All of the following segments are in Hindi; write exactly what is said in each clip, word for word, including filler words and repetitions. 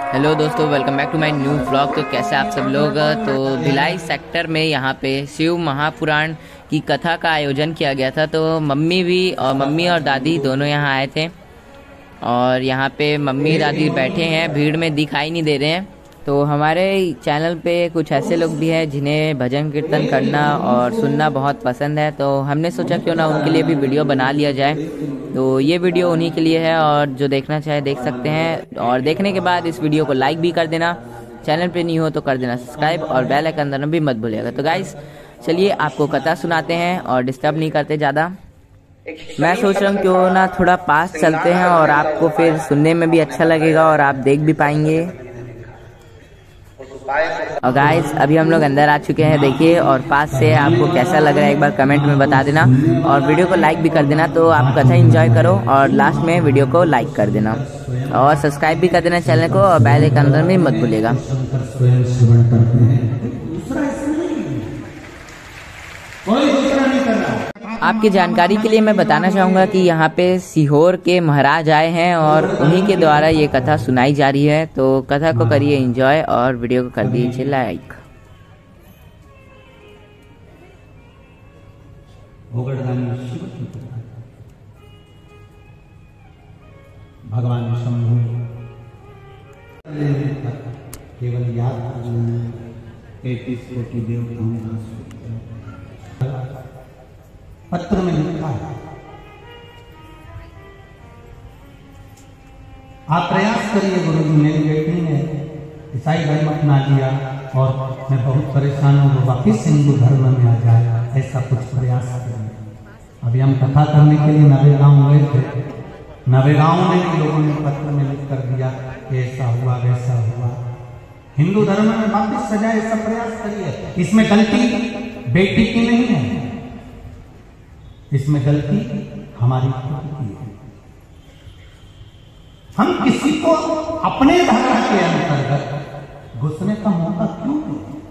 हेलो दोस्तों, welcome back to my new vlog. तो कैसे आप सब लोग। तो भिलाई सेक्टर में यहाँ पे शिव महापुराण की कथा का आयोजन किया गया था। तो मम्मी भी और मम्मी और दादी दोनों यहाँ आए थे और यहाँ पे मम्मी दादी बैठे हैं, भीड़ में दिखाई नहीं दे रहे हैं। तो हमारे चैनल पे कुछ ऐसे लोग भी हैं जिन्हें भजन कीर्तन करना और सुनना बहुत पसंद है। तो हमने सोचा क्यों ना उनके लिए भी वीडियो बना लिया जाए। तो ये वीडियो उन्हीं के लिए है और जो देखना चाहे देख सकते हैं। और देखने के बाद इस वीडियो को लाइक भी कर देना, चैनल पे नहीं हो तो कर देना सब्सक्राइब और बेल आइकन दबाना भी मत भूलिएगा। तो गाइस चलिए आपको कथा सुनाते हैं और डिस्टर्ब नहीं करते ज़्यादा। मैं सोच रहा हूँ क्यों ना थोड़ा पास चलते हैं और आपको फिर सुनने में भी अच्छा लगेगा और आप देख भी पाएंगे। और गाइस अभी हम लोग अंदर आ चुके हैं, देखिए। और पास से आपको कैसा लग रहा है एक बार कमेंट में बता देना और वीडियो को लाइक भी कर देना। तो आप कथा एंजॉय करो और लास्ट में वीडियो को लाइक कर देना और सब्सक्राइब भी कर देना चैनल को और बेल आइकन दबाना भी मत भूलिएगा। आपकी जानकारी के लिए मैं बताना चाहूँगा कि यहाँ पे सीहोर के महाराज आए हैं और उन्हीं के द्वारा ये कथा सुनाई जा रही है। तो कथा को करिए एंजॉय और वीडियो को कर दीजिए लाइक। भगवान शंभु केवल याद तैतीस कोटि देवताओं पत्र में लिखा है, आप प्रयास करिए गुरु जी, मेरी बेटी ने ईसाई धर्म अपना लिया और मैं बहुत परेशान हूँ, वो वापिस हिंदू धर्म में आ जाए, ऐसा कुछ प्रयास करिए। अभी हम कथा करने के लिए नवेगांव गए थे, नवेगांव में भी लोगों ने पत्र में लिख कर दिया कि ऐसा हुआ वैसा हुआ, हिंदू धर्म में वापिस सजाए, ऐसा प्रयास करिए। इसमें गलती बेटी की नहीं है, इसमें गलती हमारी की है। हम किसी को अपने धर्म के अंतर्गत घुसने का मौका क्यों दें?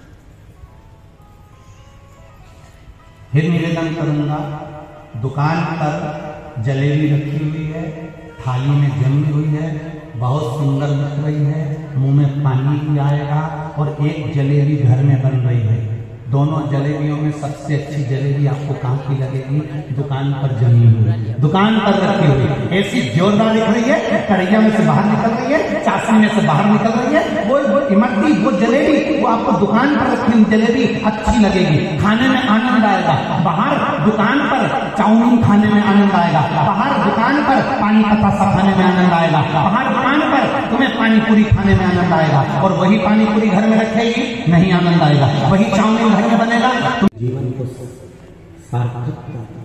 फिर निवेदन करूंगा, दुकान पर जलेबी रखी हुई है, थाली में जमी हुई है, बहुत सुंदर लग रही है, मुंह में पानी भी आएगा, और एक जलेबी घर में बन रही है। दोनों जलेबियों में सबसे अच्छी जलेबी आपको कहाँ की लगेगी? दुकान पर जमी हुई, दुकान पर रखी हुई, ऐसी जोरदार दिख रही है, कढ़ैया में से बाहर निकल रही है, चाशनी में से बाहर निकल रही है, वो वो इमरती वो जलेबी, वो आपको दुकान पर रखी हुई जलेबी अच्छी लगेगी, खाने में आनंद आएगा। बाहर दुकान पर चाउमीन खाने में आनंद आएगा, बाहर दुकान पर पानी का तासा खाने में आनंद आएगा, बाहर दुकान पर तुम्हें पानी पूरी खाने में आनंद आएगा, और वही पानी पूरी घर में रखेगी नहीं आनंद आएगा, वही चाउमीन घर में बनेगा। जीवन को सार्थक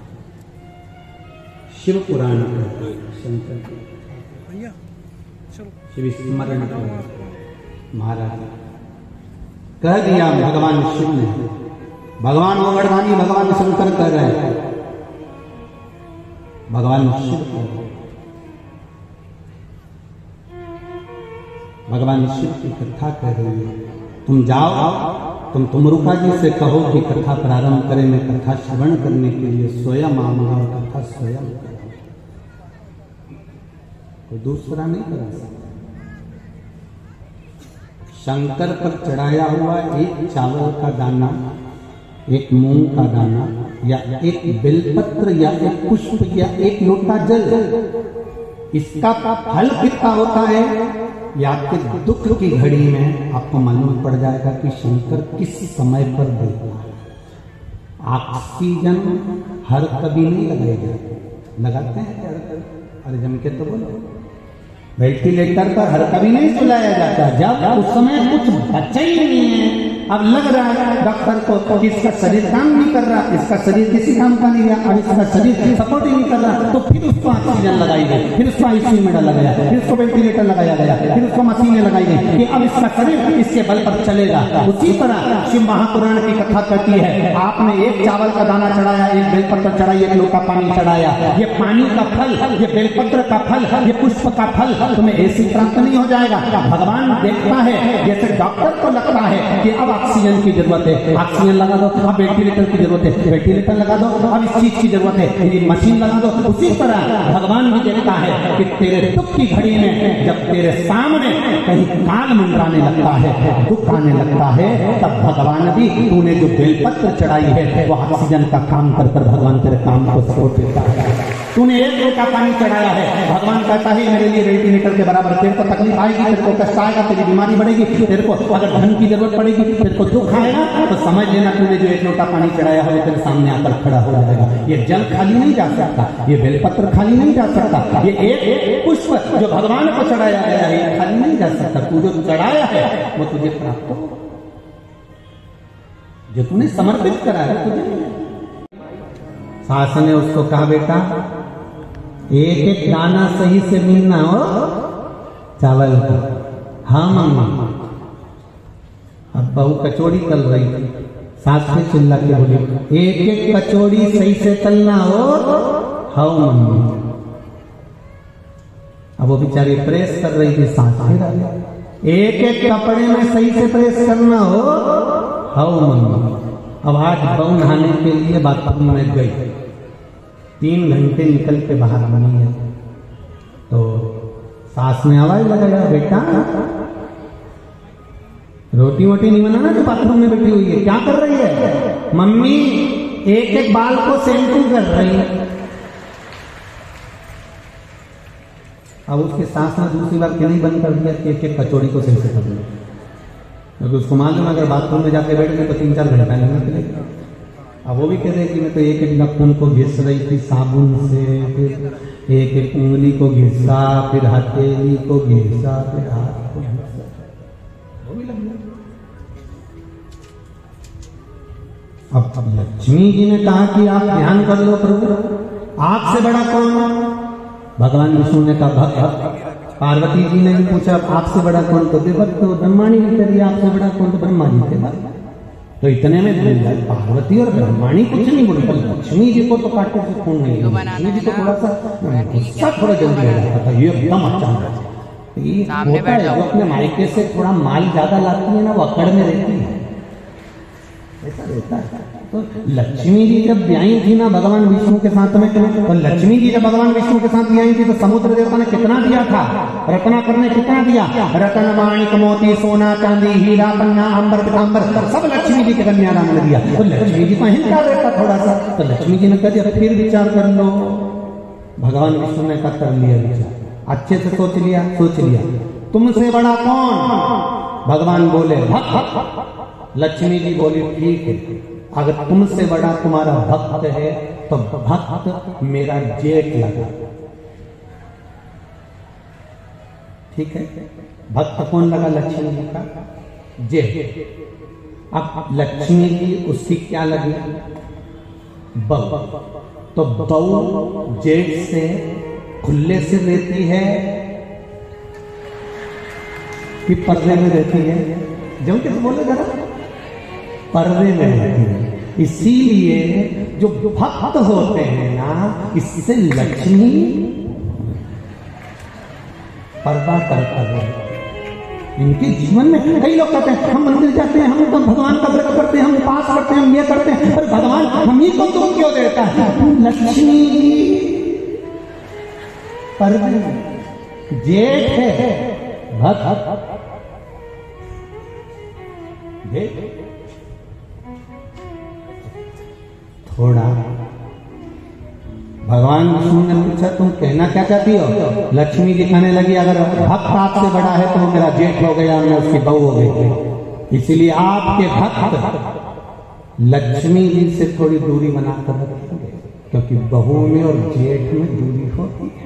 शिव पुराण शंकर शिव स्मरण महाराज कह दिया भगवान शिव ने, भगवान गोवर्धनी भगवान शंकर कह रहे हैं, भगवान शिव भगवान शिव की कथा कह रही है। तुम जाओ, तुम तुमरुका जी से कहो कि कथा प्रारंभ करें, मैं कथा श्रवण करने के लिए स्वयं आऊंगा और कथा स्वयं करूंगा, कोई दूसरा नहीं करा सकता। शंकर पर चढ़ाया हुआ एक चावल का दाना, एक मूंग का दाना, या एक बेलपत्र, या एक पुष्प, या एक लोटा जल, इसका फल कितना होता है या आपके दुख की घड़ी में आपको मालूम पड़ जाएगा कि शंकर किस समय पर देता है। ऑक्सीजन हर कभी नहीं लगाएगा, लगाते हैं अरे जम के तो बोलो, वेंटिलेटर पर हर कभी नहीं सुलाया जाता, जब उस समय कुछ बचा ही नहीं है। अब लग रहा है डॉक्टर को कि इसका शरीर काम नहीं कर रहा, इसका शरीर किसी काम का नहीं रहा, अब इसका शरीर सपोर्ट ही नहीं कर रहा, तो फिर उसको ऑक्सीजन लगाई गई, फिर उसको आईसीयू में डाला गया, फिर उसको वेंटिलेटर लगाया गया, फिर उसको मशीनें लगाई गई कि अब इसका शरीर इसके बल पर चलेगा। उसी तरह शिव महापुराण की कथा कहती है, आपने एक चावल का दाना चढ़ाया, एक बेलपत्र चढ़ाई, एक लोटा पानी चढ़ाया, ये पानी का फल, ये बेलपत्र का फल, ये पुष्प का फल तुम्हें ऐसी प्राप्त नहीं हो जाएगा। भगवान देखता है, जैसे डॉक्टर को लगता है कि अब ऑक्सीजन की जरूरत है, ऑक्सीजन लगा दो, अब वेंटिलेटर की जरूरत है, वेंटिलेटर लगा दो, अब इस चीज की जरूरत है, ये मशीन लगा दो। उसी तरह भगवान भी देखता है कि तेरे दुख की घड़ी में जब तेरे सामने कहीं काल मंडराने लगता है, दुख आने लगता है, तब भगवान भी तूने जो बेलपत्र चढ़ाई है वो ऑक्सीजन का काम कर कर भगवान तेरे काम को सपोर्ट देता है। तूने एक लोटा पानी चढ़ाया है, भगवान कहता है मेरे लिए वेंटिलेटर के बराबर, तेरे को तकलीफ आएगी, तेरे को कष्ट आएगा, तेरी बीमारी बढ़ेगी, तेरे को अगर धन की जरूरत पड़ेगी, तेरे को दुख आएगा, तो समझ लेना तूने जो एक लोटा पानी चढ़ाया है तेरे सामने आकर खड़ा हो जाएगा। ये जल खाली नहीं जा सकता, ये बेलपत्र खाली नहीं जा सकता, ये एक पुष्प जो भगवान को चढ़ाया गया है ये खाली नहीं जा सकता। तू जो चढ़ाया है वो तुझे प्राप्त हो, जो तूने समर्पित करा है तुझे। सास ने उसको कहा, बेटा एक एक दाना सही से मिलना हो चावल का। हाँ मम्मा। अब बहू कचौड़ी तल रही थी, सास ने चिल्ला के बोली, एक एक कचौड़ी सही से तलना हो। हाँ मम्मी। अब वो बेचारी प्रेस कर रही थी, सास फिर एक एक कपड़े में सही से प्रेस करना हो। हाँ मम्मी। अब आज बहू नहाने के लिए बाथरूम में गई, तीन घंटे निकल के बाहर बनी है, तो सास ने आवाज लगाया, बेटा रोटी वोटी नहीं बनाना, तो बाथरूम में बैठी हुई है, क्या कर रही है? मम्मी एक एक बाल को शैम्पू कर रही है। अब उसकी सास ने दूसरी बार क्यों नहीं बंद कर दिया कि एक एक कचौड़ी को सही से कर लो, क्योंकि उसको मालूम अगर बाथरूम में जाके बैठ गए तो तीन चार घंटा नहीं निकलेगा। अब वो भी कह रहे कि मैं तो एक एक नाखून को घिस रही थी साबुन से, फिर एक एक उंगली को घिसा, फिर हथेली को घिसा, फिर हाथ को घिसा, वो भी लग गया। अब अब लक्ष्मी जी ने कहा कि आप ध्यान कर लो प्रभु, आपसे बड़ा कौन? भगवान विष्णु ने कहा भक्त। पार्वती जी ने भी पूछा आपसे बड़ा कौन? तो देवत तो ब्रह्माणी ने कह दिया आपसे बड़ा कौन? तो ब्रह्मा जी के बाद। तो इतने में पार्वती और ब्रह्माणी कुछ नहीं बोली, पर लक्ष्मी जी को तो काटे से खून नहीं है। लक्ष्मी जी को थोड़ा सा गुस्सा थोड़ा जल्दी हो जाता था, ये एकदम अचानक। ये होता है जो अपने मायके से थोड़ा माल ज्यादा लाती है ना, वो अकड़ में रहती है, ऐसा रहता है। तो लक्ष्मी जी जब ब्याई थी ना भगवान विष्णु के साथ में, तो लक्ष्मी जी जब भगवान विष्णु के साथ ब्याई थी तो समुद्र देवता ने कितना दिया था? रत्नाकर ने कितना दिया? रतन माणिक मोती सोना चांदी हीरा पन्ना अंबर पीतांबर सब लक्ष्मी जी के कन्यादान में दिया। तो लक्ष्मी जी को अहंकार रहता थोड़ा सा, तो लक्ष्मी जी ने कह दिया फिर विचार कर लो। भगवान विष्णु ने कहा कर लिया विचार, अच्छे से सोच लिया, सोच लिया तुमसे बड़ा कौन? भगवान बोले भक्त। लक्ष्मी जी बोली ठीक है, अगर तुमसे बड़ा तुम्हारा भक्त है तो भक्त मेरा जेठ लगा। ठीक है, भक्त कौन लगा? लक्ष्मी जी का जेठ। अब लक्ष्मी जी उसकी क्या लगी? बहू। तो बहू जेठ से खुले से रहती है कि पर्दे में रहती है? जो कि बोले जरा पर्दे में रहती है। इसीलिए जो भक्त होते हैं ना, इससे लक्ष्मी पर्दा करता है इनके जीवन में। कई लोग कहते हैं हम मंदिर जाते हैं, हम तो भगवान का व्रत करते हैं, हम उपास करते हैं, हम ये करते हैं, पर भगवान हम ही को तुम क्यों देता है? लक्ष्मी पर्दे जेठ है, भक्त थोड़ा। भगवान विष्णु ने पूछा तुम कहना क्या चाहती हो? लक्ष्मी जी कहने लगी अगर भक्त आपसे बड़ा है तो मेरा जेठ हो गया, मैं उसकी बहू हो गई, इसलिए आपके भक्त लक्ष्मी जी से थोड़ी दूरी बनाकर रखेंगे, क्योंकि बहू में और जेठ में दूरी होती है।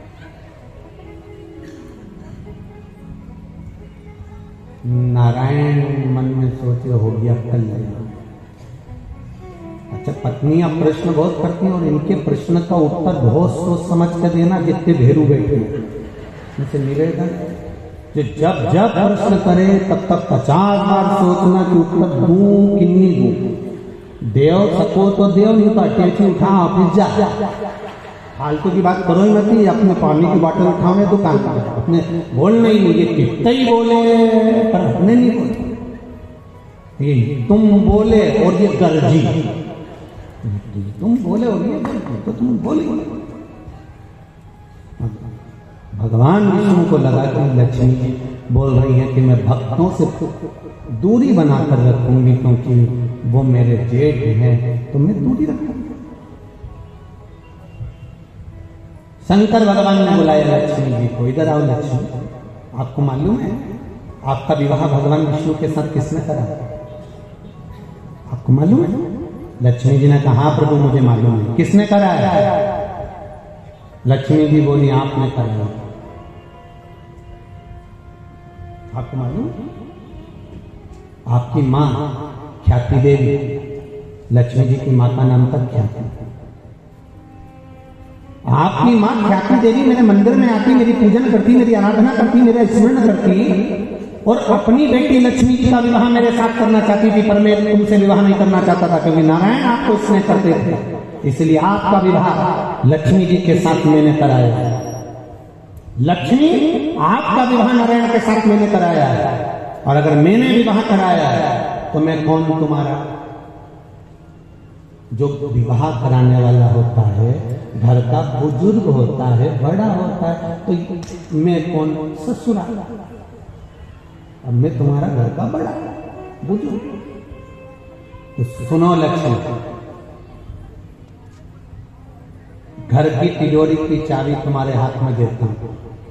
नारायण मन में सोचे हो गया कल्याण। अच्छा, पत्नियां प्रश्न बहुत करती हैं और इनके प्रश्न का उत्तर बहुत सोच समझ कर देना, जितने भेरू बैठे उनसे निवेदन जो जब जब प्रश्न करे तब तक पचास बार सोचना कि उत्तर दूं कि नहीं दूं। देव सको तो देव, नहीं तो अटैची उठा ऑफिस जा। फालतू की बात करो ही मत, अपने पानी की बोतल उठाओ दुकान पर, अपने बोलना ही नहीं। ये कितना ही बोले पर अपने नहीं बोले, ये तुम बोले और ये गर्जी, तुम बोले और ये गर्जी, तो तुम बोले। भगवान विष्णु को लगा कि लक्ष्मी बोल रही है कि मैं भक्तों से दूरी बनाकर रखूंगी क्योंकि वो मेरे जेठ हैं, तो मैं दूरी रखूंगी। शंकर भगवान ने बुलाया लक्ष्मी जी को, इधर आओ लक्ष्मी, आपको मालूम है आपका विवाह भगवान विष्णु के साथ किसने करा? आपको मालूम है? लक्ष्मी जी ने कहा प्रभु मुझे मालूम है। किसने करा है? लक्ष्मी जी बोली आपने करा। आपको मालूम? आपकी मां ख्याति देवी, लक्ष्मी जी की मां का नाम तक ख्याति। आपकी मां ख्याति देवी मेरे मंदिर में आती, मेरी पूजन करती, मेरी आराधना करती, मेरा स्मरण करती, और अपनी बेटी लक्ष्मी जी का विवाह मेरे साथ करना चाहती थी, पर मैं तुमसे विवाह नहीं करना चाहता था क्योंकि नारायण आपको उसने करते थे, इसलिए आपका विवाह लक्ष्मी जी के साथ मैंने कराया। लक्ष्मी आपका विवाह नारायण के साथ मैंने कराया है, और अगर मैंने विवाह कराया है तो मैं कौन तुम्हारा? जो विवाह कराने वाला होता है घर का बुजुर्ग होता है, बड़ा होता है, तो मैं कौन? ससुरा। अब मैं तुम्हारा घर का बड़ा बुजुर्ग। तो सुनो लक्ष्मी, घर की तिजोरी की चाबी तुम्हारे हाथ में देता हूं।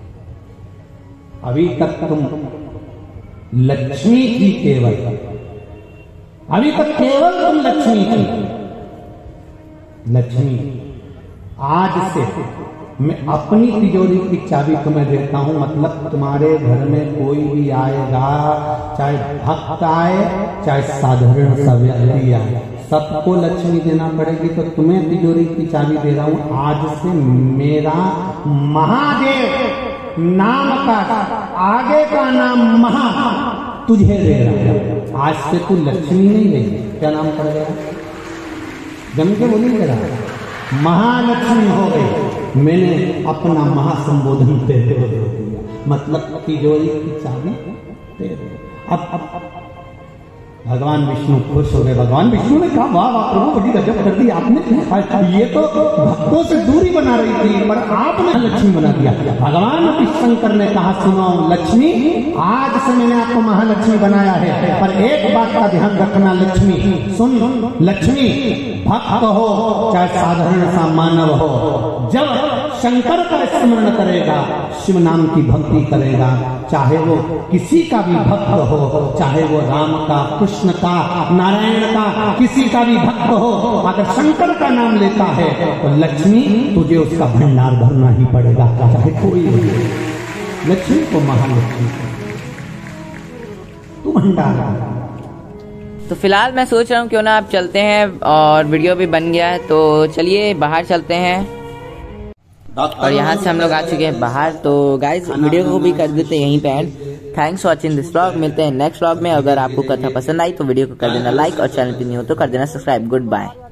अभी तक तुम लक्ष्मी थी केवल, अभी तक केवल तुम लक्ष्मी थी। लक्ष्मी आज से मैं अपनी तिजोरी की चाबी तुम्हें देता हूं, मतलब तुम्हारे घर में कोई भी आएगा, चाहे भक्त आए चाहे साधारण सा व्यक्ति आए, सबको लक्ष्मी देना पड़ेगी। तो तुम्हें तिजोरी की चाबी दे रहा हूं। आज से मेरा महादेव नाम का आगे का नाम महा तुझे दे रहा है। आज से तू लक्ष्मी नहीं लेगी, क्या नाम करेगा? जम के बोली मेरा महालक्ष्मी हो गई। मैंने अपना महासंबोधन तेरे को दे दिया, मतलब तिजोरी की चाबी दे दे। अब अब भगवान विष्णु खुश हो गए। भगवान विष्णु ने कहा वाह वाह प्रभु, बड़ी गजब कर दी आपने, ये तो भक्तों से दूरी बना रही थी पर आपने लक्ष्मी बना दिया। भगवान शंकर ने कहा सुनो लक्ष्मी, आज से मैंने आपको महालक्ष्मी बनाया है, पर एक बात का ध्यान रखना लक्ष्मी, सुन लक्ष्मी, भक्त हो चाहे साधारण सा मानव हो, जब शंकर का स्मरण करेगा, शिव नाम की भक्ति करेगा, चाहे वो किसी का भी भक्त हो, चाहे वो राम का, कृष्ण का, नारायण का, किसी का भी भक्त हो, अगर शंकर का नाम लेता है तो लक्ष्मी तुझे उसका भंडार भरना ही पड़ेगा, चाहे कोई हो। लक्ष्मी को महालक्ष्मी तू भंडार। तो फिलहाल मैं सोच रहा हूँ क्यों ना आप चलते हैं, और वीडियो भी बन गया है तो चलिए बाहर चलते हैं। और यहाँ से हम लोग आ चुके हैं बाहर। तो गाइज वीडियो को भी कर देते हैं यहीं पे end. Thanks for watching this vlog. मिलते हैं नेक्स्ट व्लॉग में। अगर आपको कथा पसंद आई तो वीडियो को कर देना लाइक, और चैनल पे नहीं हो तो कर देना सब्सक्राइब। Good bye.